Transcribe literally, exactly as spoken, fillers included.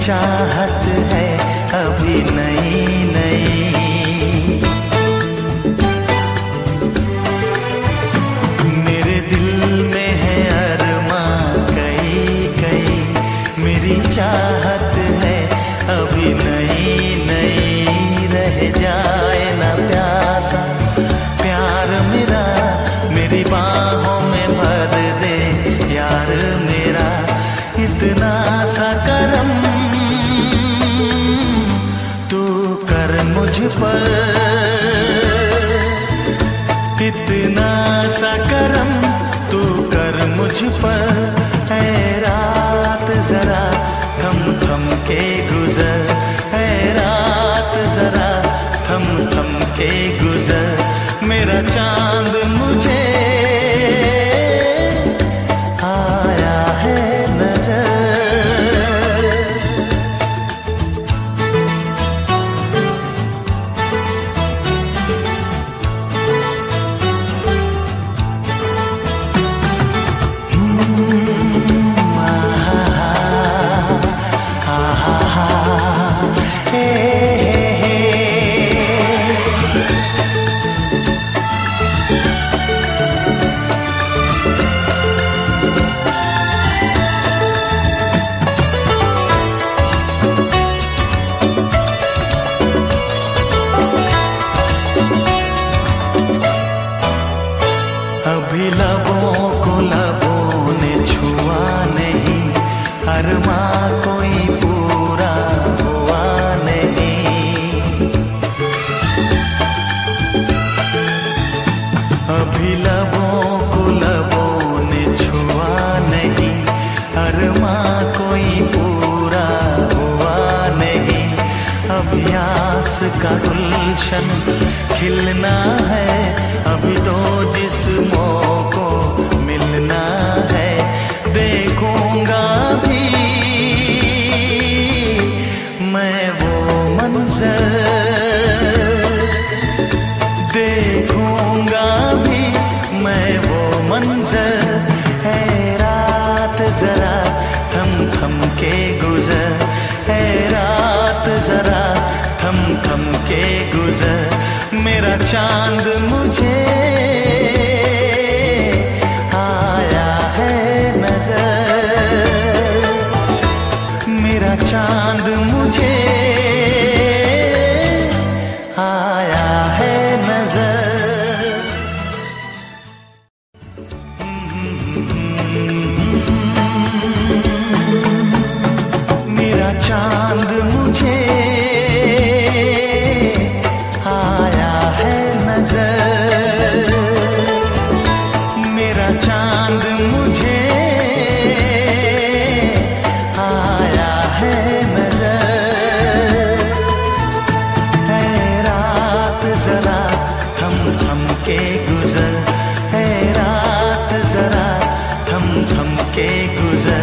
चाहत है अभी नई नई। मेरे दिल में है अरमां कई कई, मेरी चाहत है अभी नई नई। रह जाए ना प्यासा प्यार मेरा, मेरी बाहों में भर दे यार मेरा। इतना सा करम तू कर मुझ पर, इतना सा करम तू कर मुझ पर। ऐ रात जरा थम थम के गुजर, ऐ रात जरा थम थम के गुजर। मेरा चांद मुझे आया है नजर। अभी लबों को लबों ने छुआ नहीं, अरमां कोई पूरा हुआ नहीं। अभी लबों को लबों ने छुआ नहीं, अरमां कोई पूरा हुआ नहीं। अभी आस का गुलशन खिलना है, अभी तो जिस्मों को मिलना है। देखूंगा भी मैं वो मंजर, देखूंगा भी मैं वो मंजर। है रात जरा थम थम के गुजर, है रात जरा थम थम के गुजर। मेरा चांद मुझे आया है नजर, मेरा चांद मुझे आया है नजर। मेरा चांद मुझे आया है नजर, मेरा चांद मुझे आया है नजर। है रात जरा थम थम के गुजर, है रात जरा थम थम के गुजर।